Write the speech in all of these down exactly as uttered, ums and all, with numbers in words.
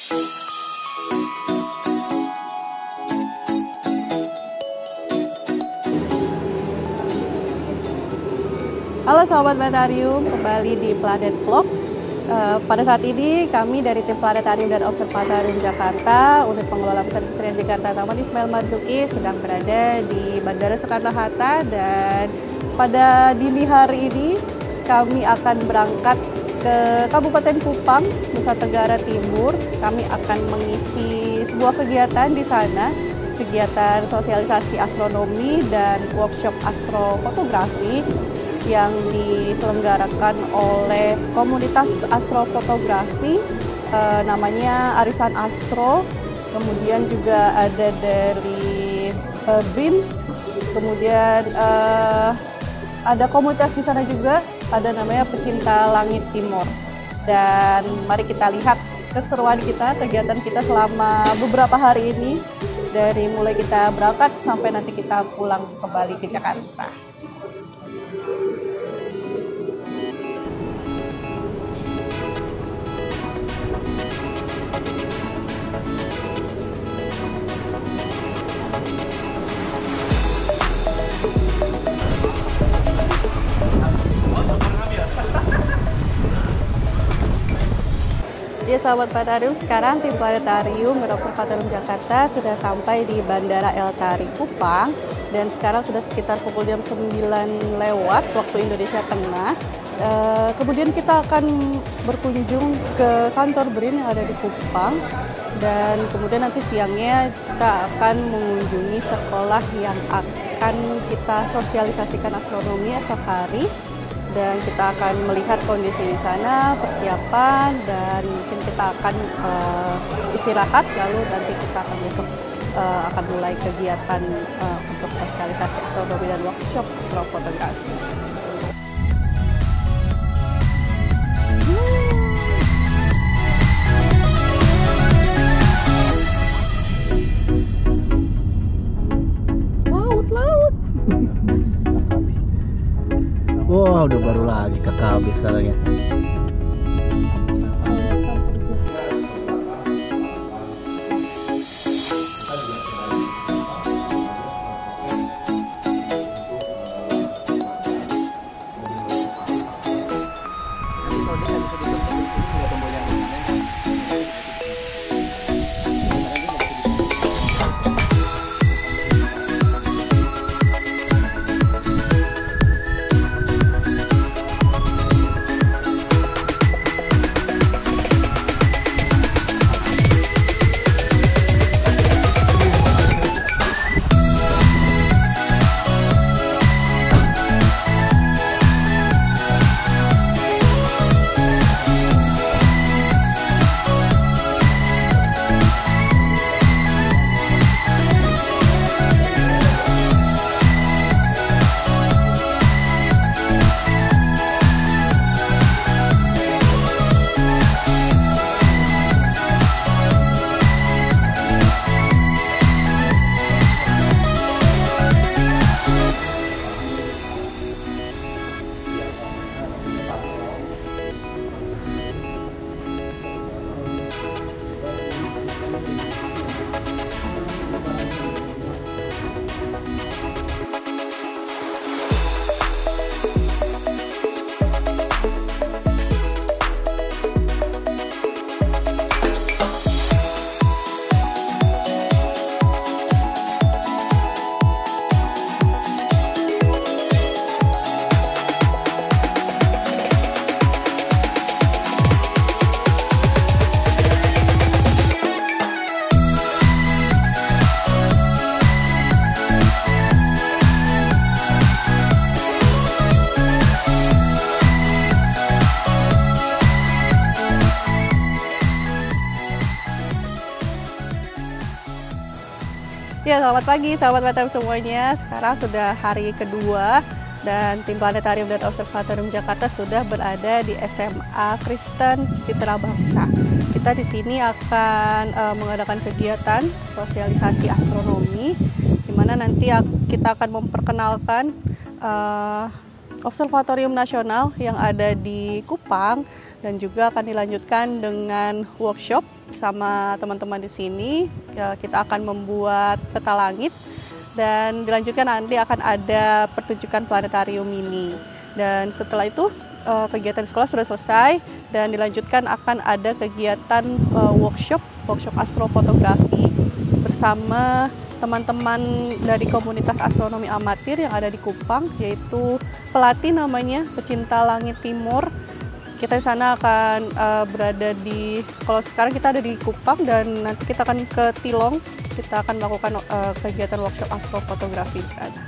Halo Sobat Planetarium, kembali di Planet Vlog. Uh, pada saat ini kami dari tim Planetarium dan Observatorium Jakarta, Unit Pengelola Pusat Kesenian Jakarta Taman Ismail Marzuki sedang berada di Bandara Soekarno-Hatta, dan pada dini hari ini kami akan berangkat ke Kabupaten Kupang, Nusa Tenggara Timur. Kami akan mengisi sebuah kegiatan di sana, kegiatan sosialisasi astronomi dan workshop astrofotografi yang diselenggarakan oleh komunitas astrofotografi, eh, namanya Arisan Astro. Kemudian juga ada dari eh, B R I N, kemudian eh, ada komunitas di sana juga, ada namanya Pecinta Langit Timur. Dan mari kita lihat keseruan kita, kegiatan kita selama beberapa hari ini, dari mulai kita berangkat sampai nanti kita pulang kembali ke Jakarta. Ya Sahabat Planetarium, sekarang tim Planetarium dan Observatorium Jakarta sudah sampai di Bandara El Tari Kupang, dan sekarang sudah sekitar pukul jam sembilan lewat waktu Indonesia Tengah. E, kemudian kita akan berkunjung ke kantor B R I N yang ada di Kupang, dan kemudian nanti siangnya kita akan mengunjungi sekolah yang akan kita sosialisasikan astronomi esok hari. Dan kita akan melihat kondisi di sana, persiapan, dan mungkin kita akan uh, istirahat, lalu nanti kita akan besok uh, akan mulai kegiatan uh, untuk sosialisasi astronomi dan workshop astrofotografi. Laut-laut. Wah, udah baru lagi ke K B sekarang ya. Ya, selamat pagi sahabat Planetarium semuanya. Sekarang sudah hari kedua dan tim Planetarium dan Observatorium Jakarta sudah berada di S M A Kristen Citra Bangsa. Kita di sini akan uh, mengadakan kegiatan sosialisasi astronomi, di mana nanti kita akan memperkenalkan uh, Observatorium Nasional yang ada di Kupang, dan juga akan dilanjutkan dengan workshop bersama teman-teman di sini. Kita akan membuat peta langit dan dilanjutkan nanti akan ada pertunjukan planetarium mini. Dan setelah itu kegiatan sekolah sudah selesai dan dilanjutkan akan ada kegiatan workshop, workshop astrofotografi bersama teman-teman dari komunitas astronomi amatir yang ada di Kupang, yaitu pelatih namanya Pecinta Langit Timur. Kita di sana akan uh, berada di, kalau sekarang kita ada di Kupang dan nanti kita akan ke Tilong, kita akan melakukan uh, kegiatan workshop astrofotografi di sana.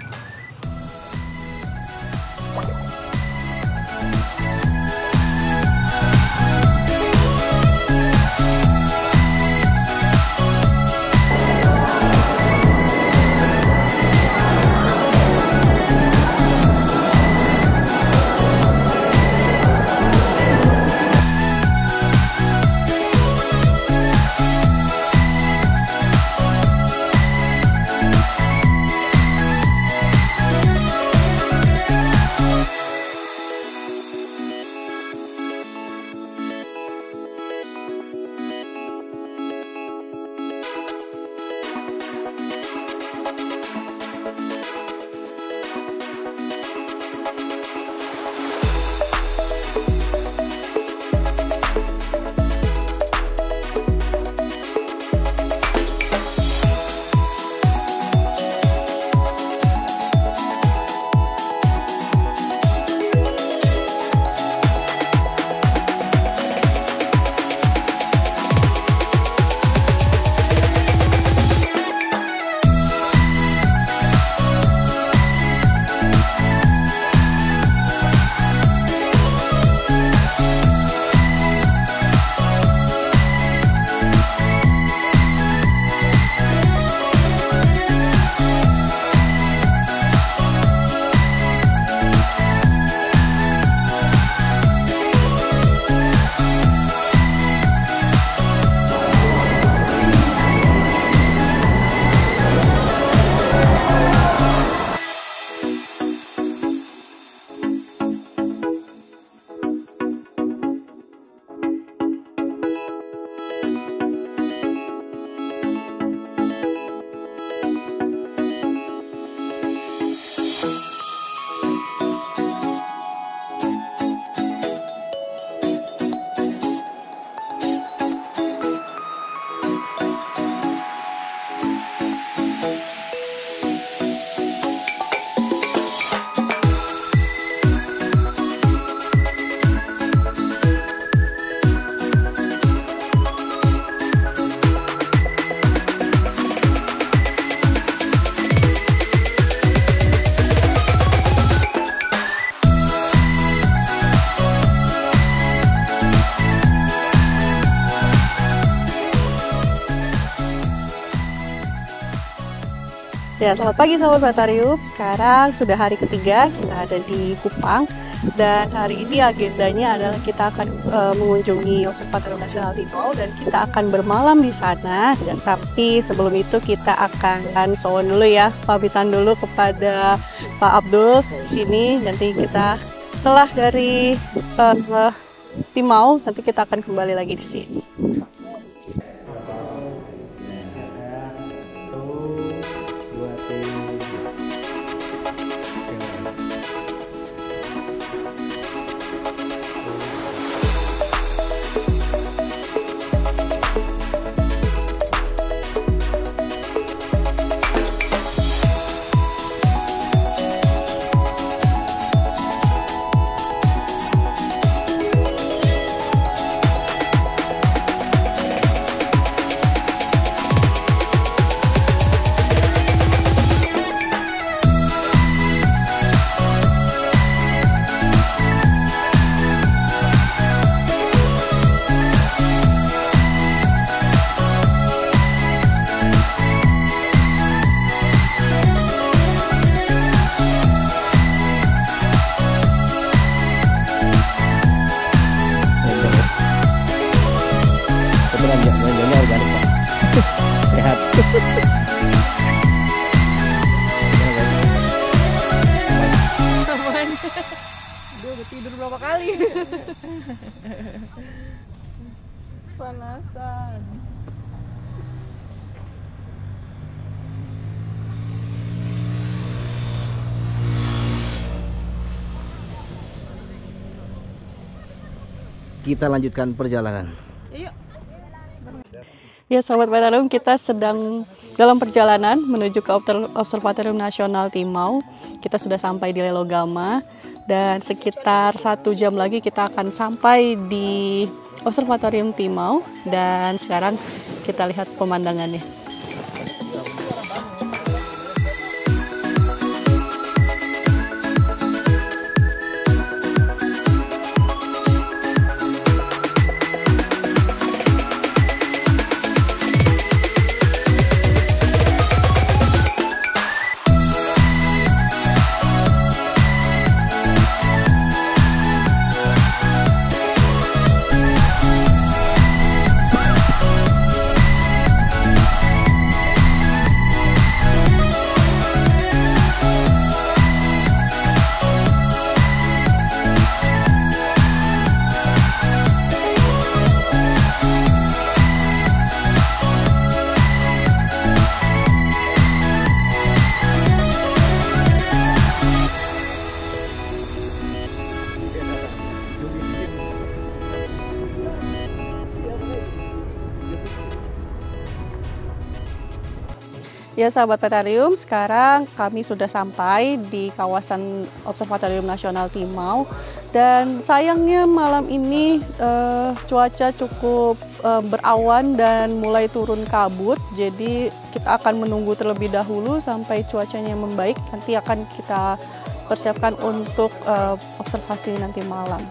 Ya, selamat pagi sahabat planetarium. Sekarang sudah hari ketiga kita ada di Kupang dan hari ini agendanya adalah kita akan uh, mengunjungi Observatorium Nasional Timau dan kita akan bermalam di sana. Dan tapi sebelum itu kita akan sowan dulu ya, pamitan dulu kepada Pak Abdul di sini. Nanti kita setelah dari uh, Timau nanti kita akan kembali lagi di sini. Kepanasan. Kita lanjutkan perjalanan. Ya, Sobat Planetarium, kita sedang dalam perjalanan menuju ke Observatorium Nasional Timau. Kita sudah sampai di Lelogama dan sekitar satu jam lagi kita akan sampai di Observatorium Timau. Dan sekarang kita lihat pemandangannya. Ya, sahabat Planetarium, sekarang kami sudah sampai di kawasan Observatorium Nasional Timau. Dan sayangnya malam ini eh, cuaca cukup eh, berawan dan mulai turun kabut. Jadi kita akan menunggu terlebih dahulu sampai cuacanya membaik. Nanti akan kita persiapkan untuk eh, observasi nanti malam.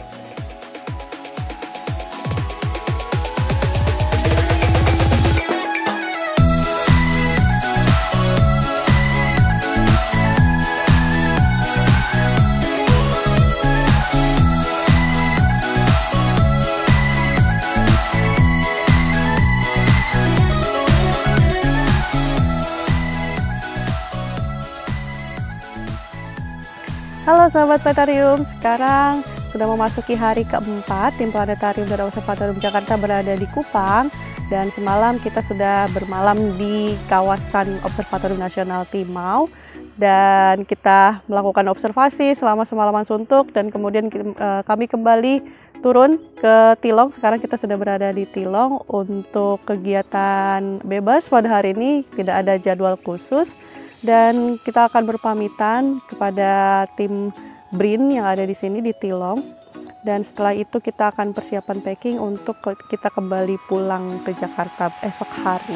Halo sahabat Planetarium, sekarang sudah memasuki hari keempat. Tim Planetarium dan Observatorium Jakarta berada di Kupang dan semalam kita sudah bermalam di kawasan Observatorium Nasional Timau dan kita melakukan observasi selama semalaman suntuk dan kemudian kami kembali turun ke Tilong. Sekarang kita sudah berada di Tilong untuk kegiatan bebas pada hari ini, tidak ada jadwal khusus. Dan kita akan berpamitan kepada tim B R I N yang ada di sini di Tilong. Dan setelah itu kita akan persiapan packing untuk kita kembali pulang ke Jakarta esok hari.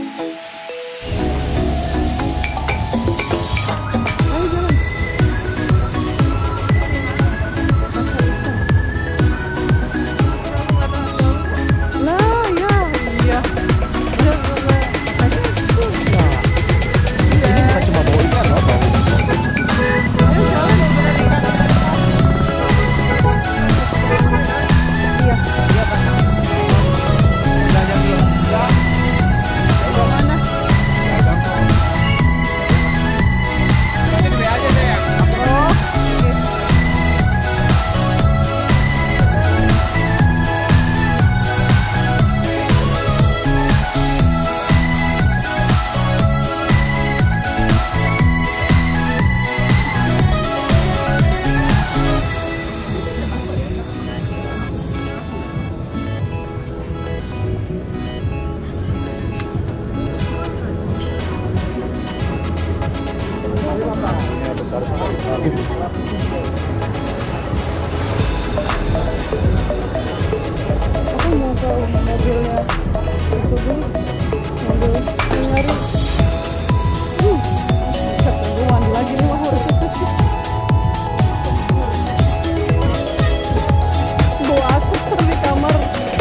Aku mau ke mobilnya itu dulu, mobil nyari. Uh, bisa tunggu mandi lagi nih mahur. Bawa asap di kamar.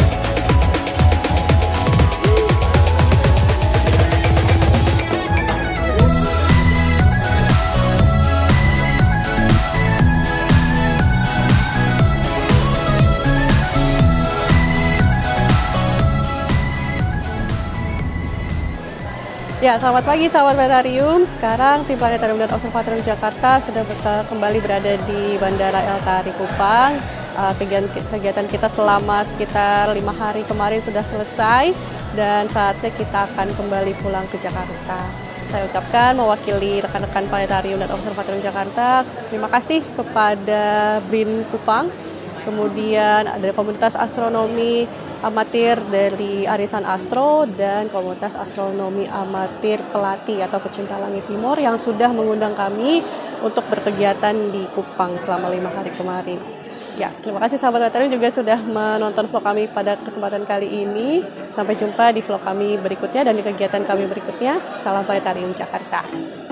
Ya, selamat pagi sahabat Planetarium. Sekarang tim Planetarium dan Observatorium Jakarta sudah kembali berada di Bandara El Tari Kupang. uh, kegiatan, kegiatan kita selama sekitar lima hari kemarin sudah selesai dan saatnya kita akan kembali pulang ke Jakarta. Saya ucapkan mewakili rekan-rekan Planetarium dan Observatorium Jakarta, terima kasih kepada B I N Kupang, kemudian ada komunitas astronomi amatir dari Arisan Astro dan komunitas astronomi amatir Pelati atau Pecinta Langit Timur yang sudah mengundang kami untuk berkegiatan di Kupang selama lima hari kemarin. Ya, terima kasih sahabat Planetarium juga sudah menonton vlog kami pada kesempatan kali ini. Sampai jumpa di vlog kami berikutnya dan di kegiatan kami berikutnya. Salam Planetarium Jakarta.